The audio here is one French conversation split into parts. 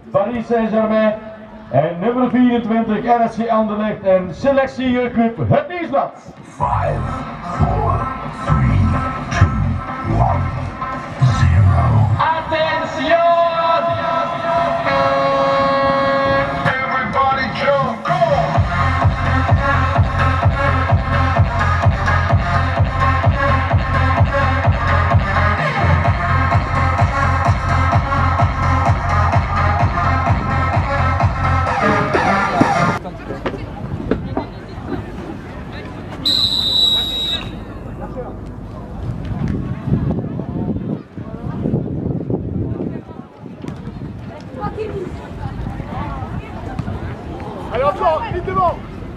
Paris Saint-Germain. En nummer 24 RSC Anderlecht en selectieclub Het Nieuwsblad. 5, 4, 3, 2, 1, 0. Attention! Everybody jump, go! Allez, encore, vite devant.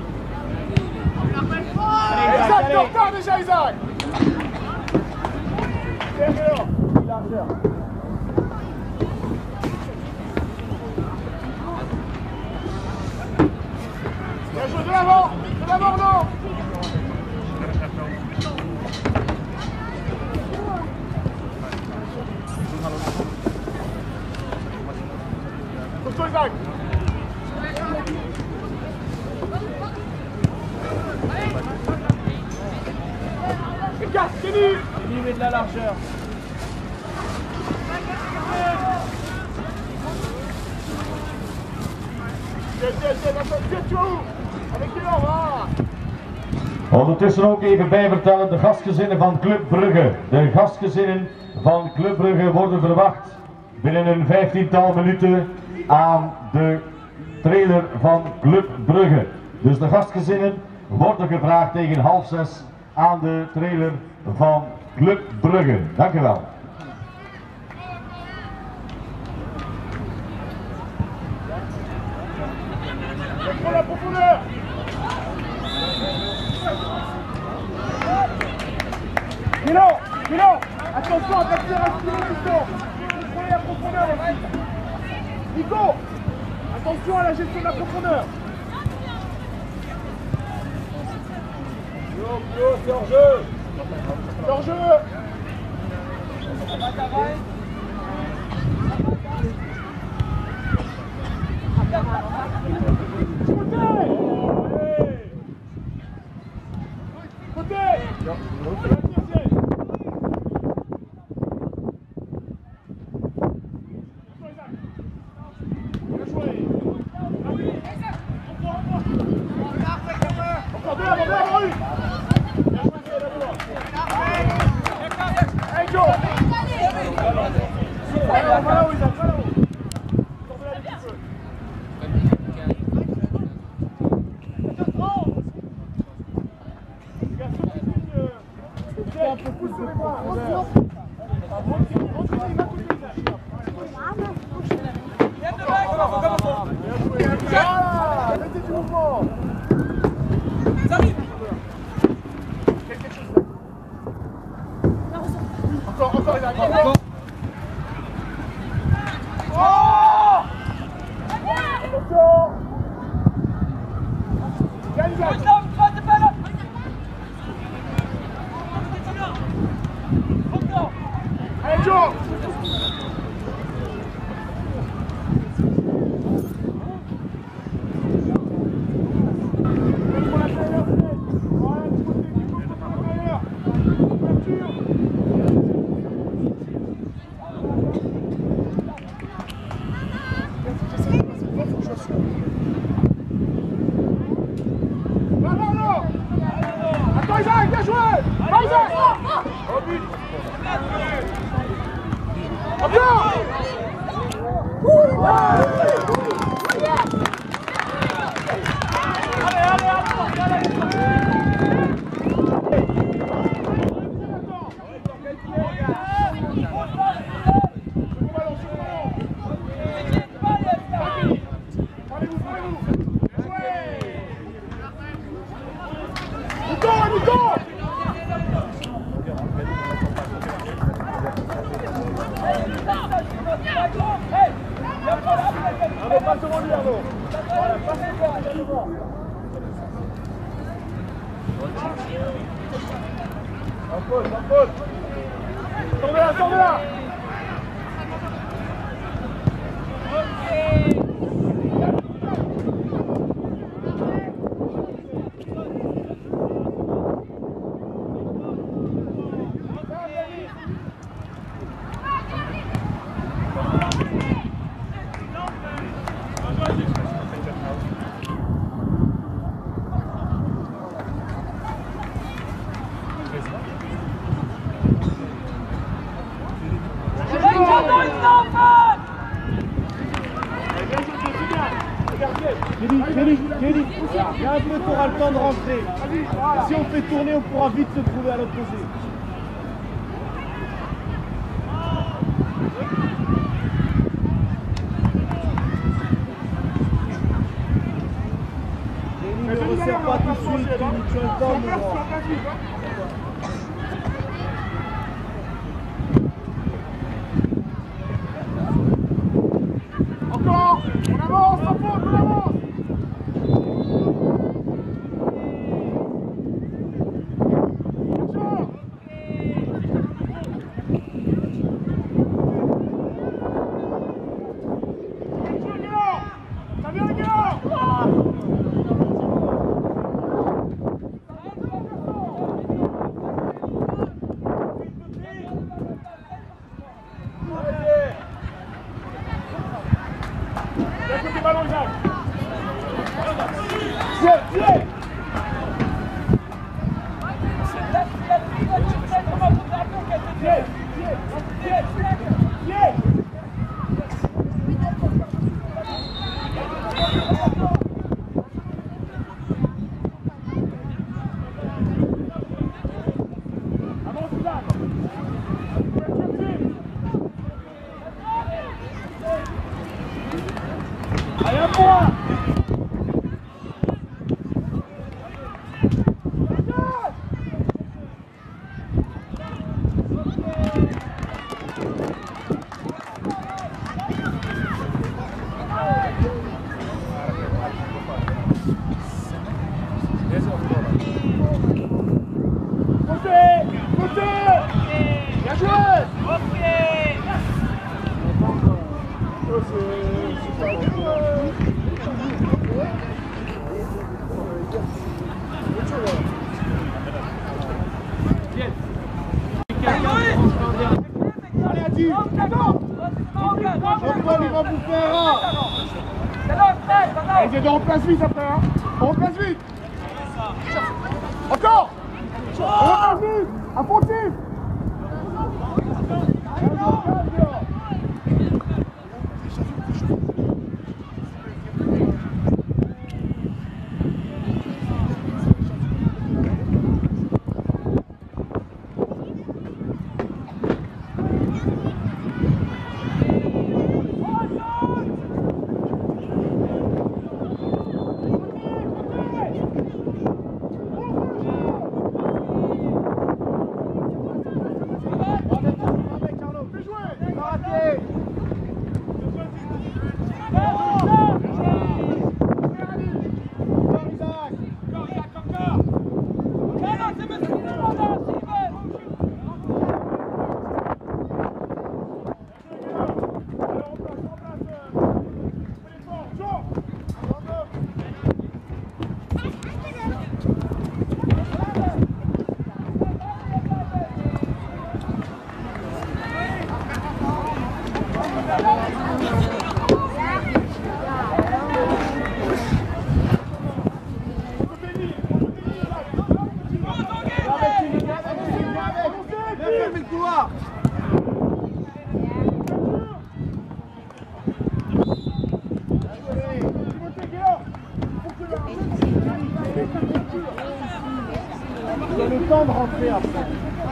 Isaac, t'es en retard déjà, Isaac. Derrière. Largeur. Bien joué, de l'avant, non. Pousse-toi, Isaac. Kenny, met de la largeur. Tiens, tu vas où? Avec qui on va? Ondertussen ook even bijvertellen de gastgezinnen van Club Brugge. De gastgezinnen van Club Brugge worden verwacht binnen een 15-tal minuten aan de trailer van Club Brugge. Dus de gastgezinnen worden gevraagd tegen 5:30 aan de trailer van Club Brugge. Dank u wel. Prends la profondeur. Milo, attention à capter un stylo, Nico. Prenez la profondeur aussi. Nico, attention à la gestion de la profondeur. Flo, c'est hors jeu. C'est hors jeu. Attendez là, attendez là. Kelly, il y a un peu, tu auras le temps de rentrer. Si on fait tourner, on pourra vite se trouver à l'opposé. Kelly, ne resserre pas tout de suite, tu as le temps de voir. Encore, on avance, on avance. Allez, à moi! Antoine, il va vous faire un. Allez, on replace vite après, hein. On replace vite. Encore. On replace vite. Affrontif. Il a le temps de rentrer après.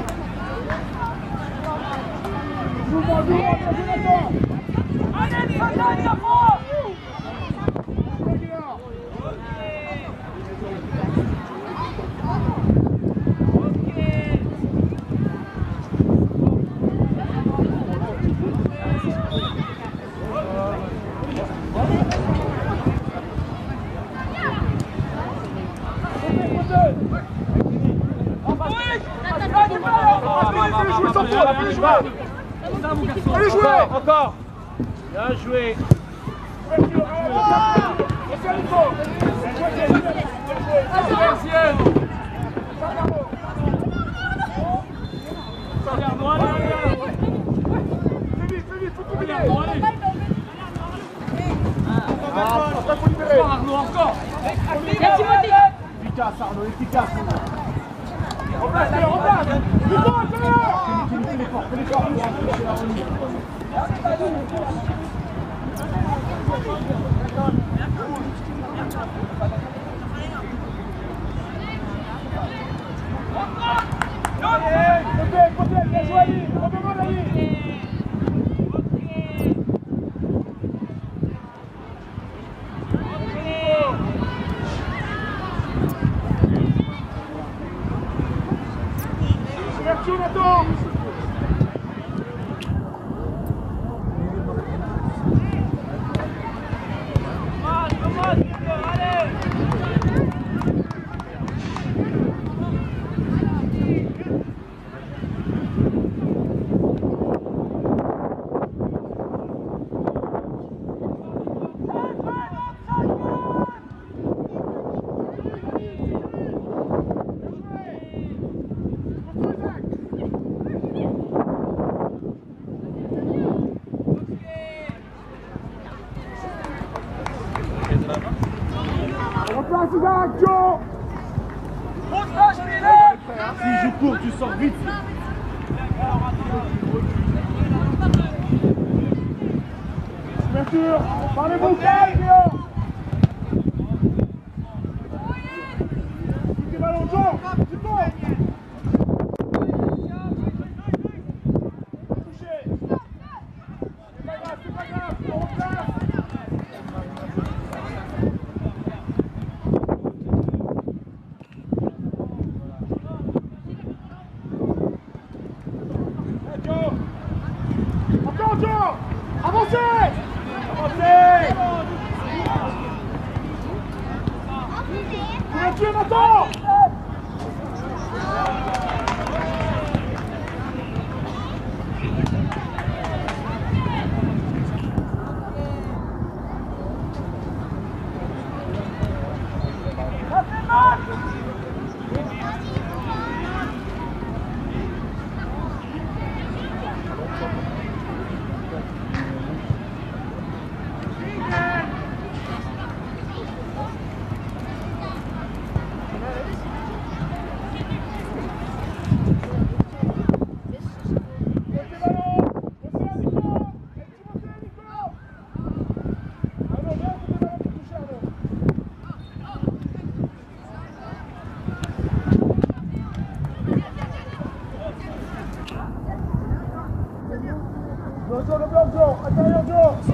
Allez jouer. Encore. Bien joué. Arnaud encore. Efficace Arnaud, efficace. Replace, replace. Fais l'effort, fais l'effort. Côté, bien joué Ali, redemande Ali. Ouverture Nathan. Replace Isaac, Joe. Si je cours, tu sors vite. Ouverture, parlez-vous calme, Léo. Petit ballon, Joe, tu cours. Touché. C'est pas grave, on replace. Attention! Avancez! Avancez! Ouverture, Nathan! Le bloc, Joe, intérieur, Joe.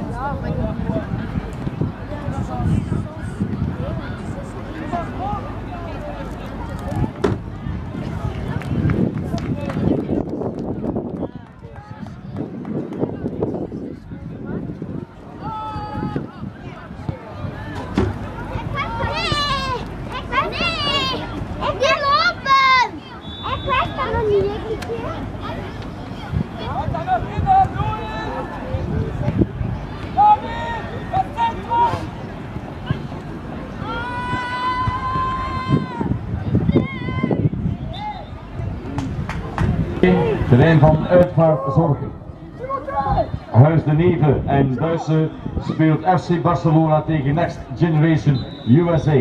Terrein van uitvaartzorgen. Huis de Neve en Duitse speelt FC Barcelona tegen Next Generation USA.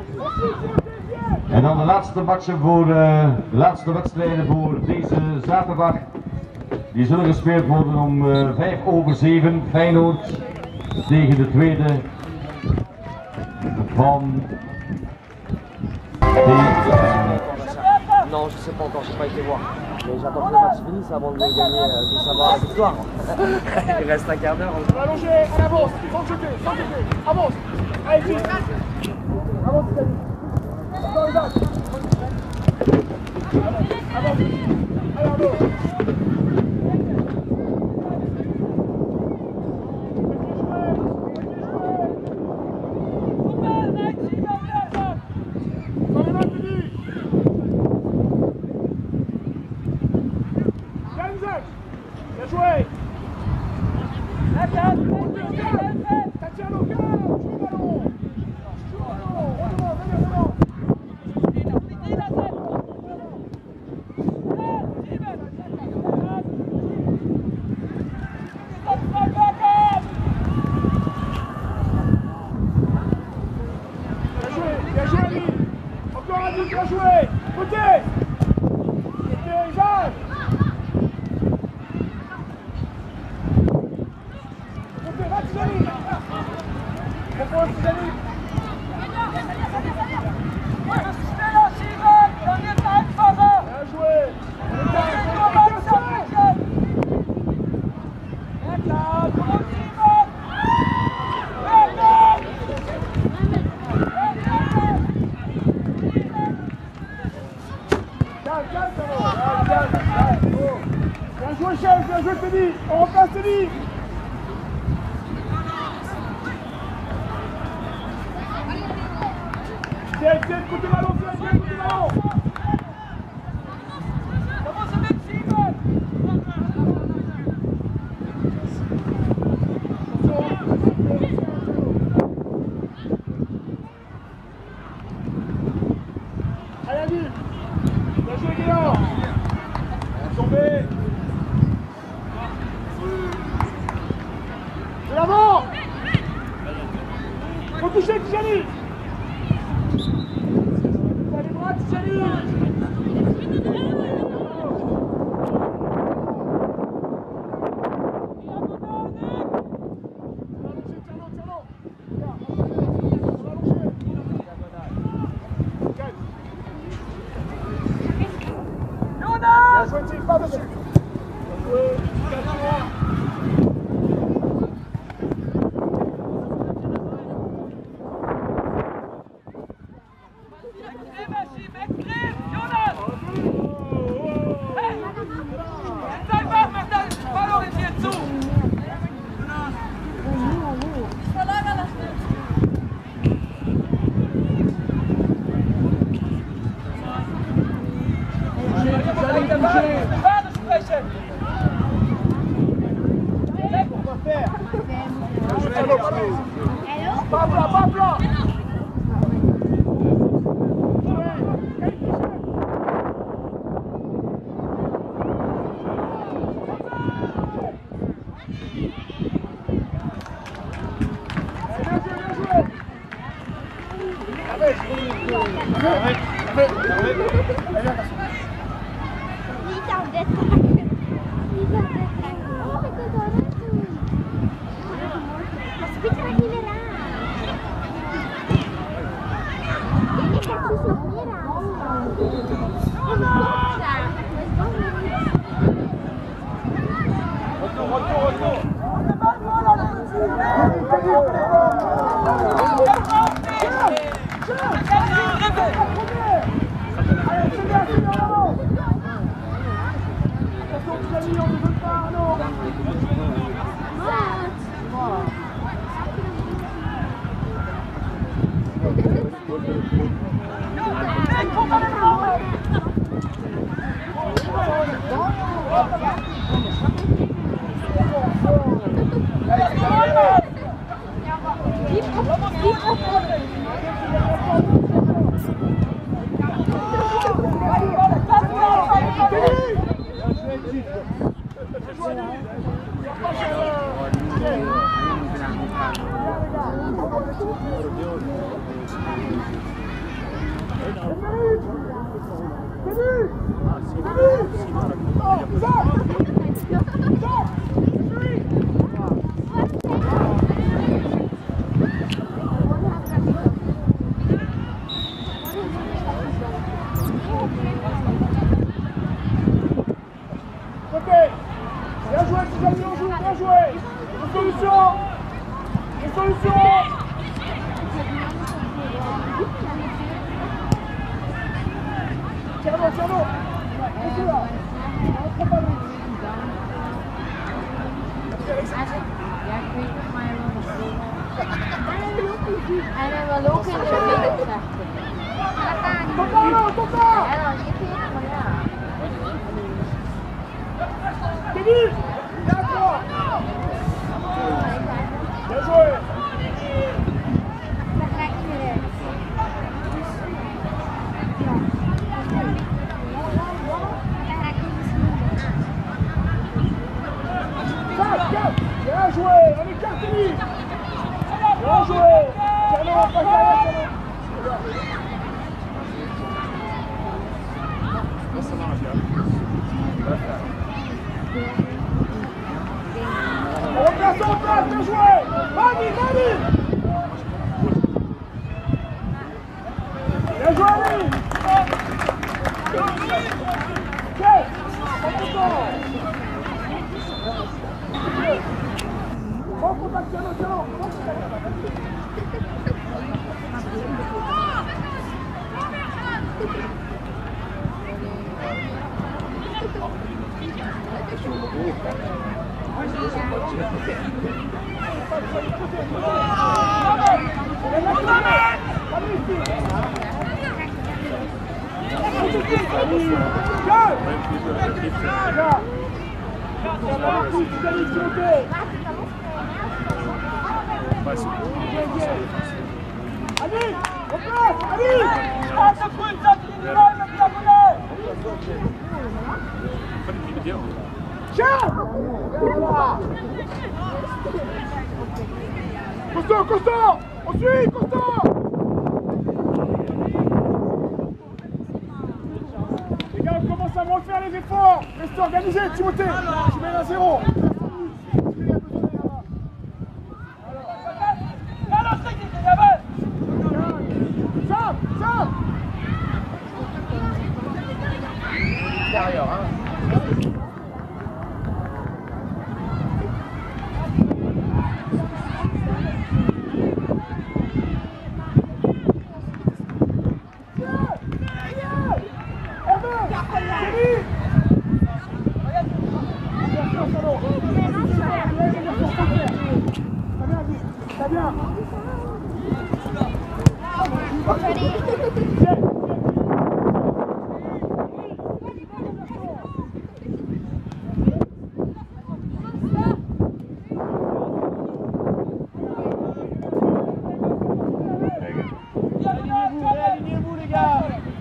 En dan de laatste matchen voor de laatste wedstrijden voor deze zaterdag. Die zullen gespeeld worden om 7:05. Feyenoord tegen de tweede van Non, je sais pas encore, j'ai pas été voir. Mais j'attends que le match finisse avant de gagner, de savoir la victoire. Il reste un quart d'heure. On va allonger, on avance, sans jeter, avance. Allez, vite. Avance, David. Encore Isaac. Avance. Allez, Arnaud. Bien joué! Tatiana au calme! Joue le ballon! Bien joué, Ali! Encore Ali, bien joué! Côté! Côté, Isaac! bien joué Teddy. On repasse Teddy. Tiens, côté ballon, tiens, côté ballon. Comment ça met Simon? Allez, Adi. Bien joué, Guillaume. Tombé. De l'avant. Faut toucher, Tijani. T'as les bras, Tijani. Bien joué, tire pas dessus. Bien joué, pas plat, pas plat. Bien joué, Tijani, on joue, bien joué. Une solution. Une solution. Tierno, Tierno. Restez là. Rentre pas vite. Teddy, viens à toi. Bien joué. Bien joué, on écarte Teddy. Bien joué. Tierno, on passe derrière Tierno. On repasse en place, bien joué. Mani, Mani. Bien joué, Ali. Yes, prends contact, Tierno, Tierno. Costaud, Costaud! On suit, Costaud! Les gars, on commence à moins faire les efforts! Restez organisés, Timothée! Je mets à 0! Derrière, hein. Réalignez-vous les gars!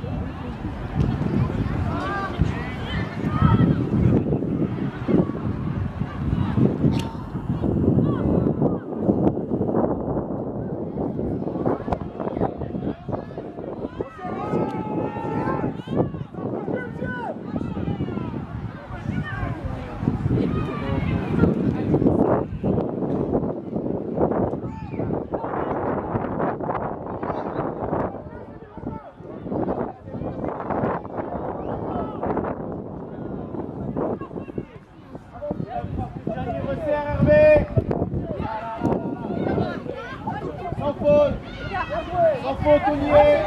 Sans faute, on y est.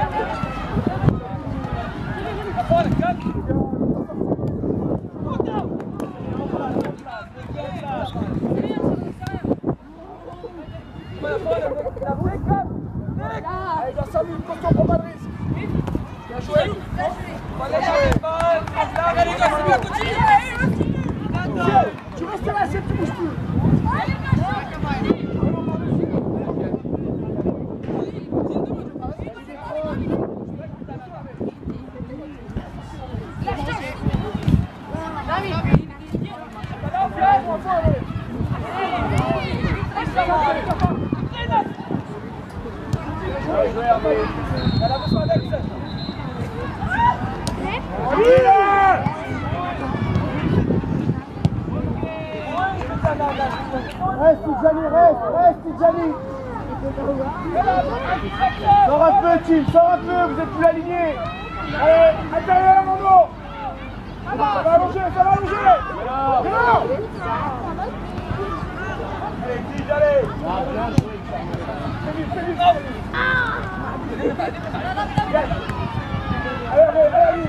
Allez, dans 5 minutes, Costaud, prends pas de risque. Bien joué. Tu restes là, c'est que tu bouges plus. Reste Tidjani, reste Tidjani. Sors un peu, Tim, sors un peu, vous êtes plus alignés. Allez, intérieur, Mando. Ça va allonger, ça va allonger. Allez, Tidj, allez. Fais vite. Allez.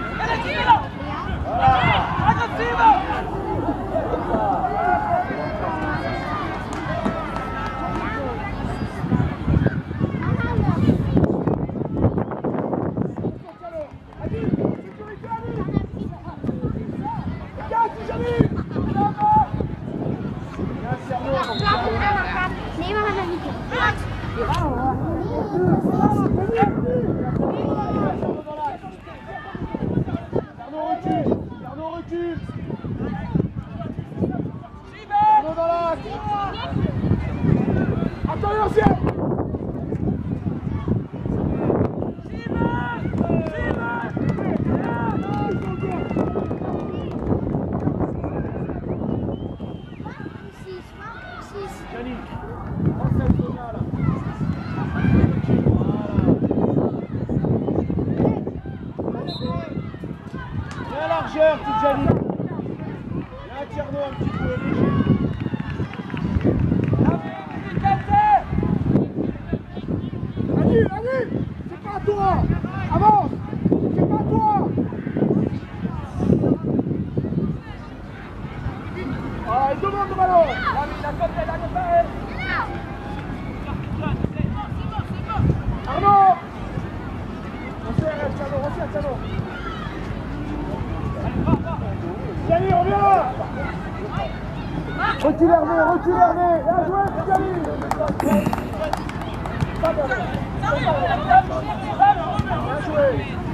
Arnaud recule. Arnaud dans l'axe. Attention, ciel. La largeur, Tidjani. Là, Tierno un petit peu léger. Allez, c'est pas à toi. Avance, c'est pas à toi. Ah, demande le ballon. Arnaud. Resserre, Thiano. Gianni, reviens. Recule Hervé. Bien joué, Gianni. Bien joué.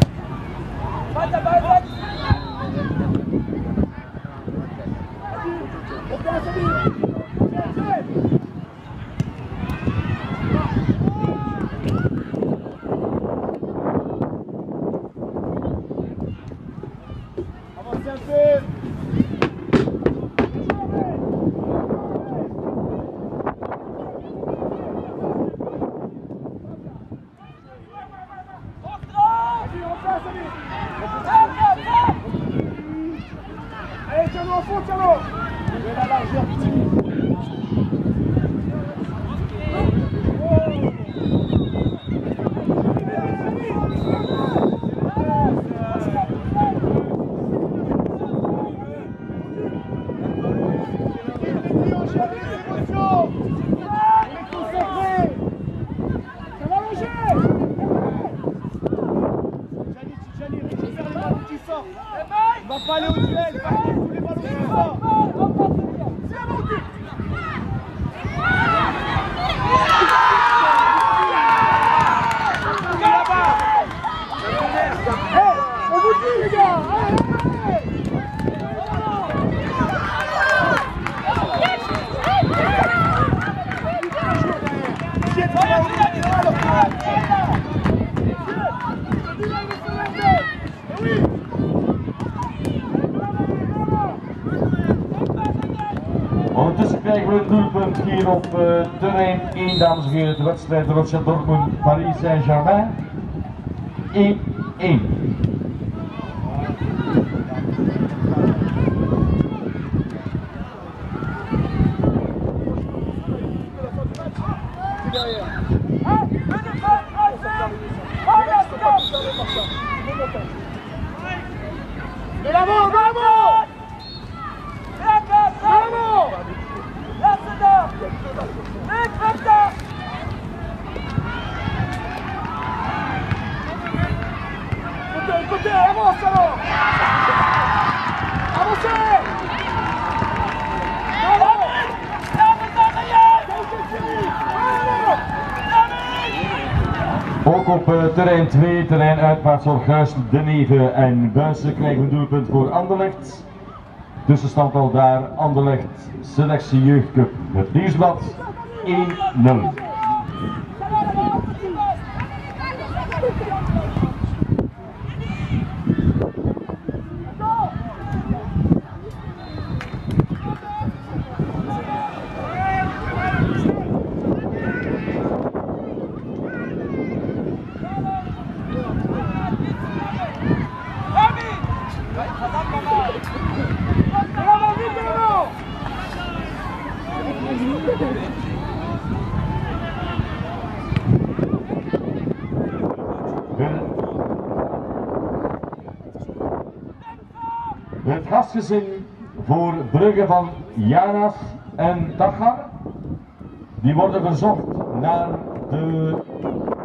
Avancez un peu. Allez, Thiano, au fond, Thiano. Et la largeur, petit. On va pas aller au duel, pas tous les ballons qui sortent. C'est mon but. On vous dit les gars. Ondertussen krijgen we een doelpunt hier op terrein 1, dames en heren, de wedstrijd Borussia Dortmund Paris Saint-Germain 1-1. De l'avant. Côté, avance alors. Avancez. Ook op terrein 2, terrein uitwaarts voor Guisen, De Neve en Buissen krijgen we een doelpunt voor Anderlecht. Tussenstand al daar, Anderlecht Selectie Jeugdcup, het Nieuwsblad 1-0. Het gastgezin voor Brugge van Janas en Tachar, die worden gezocht naar de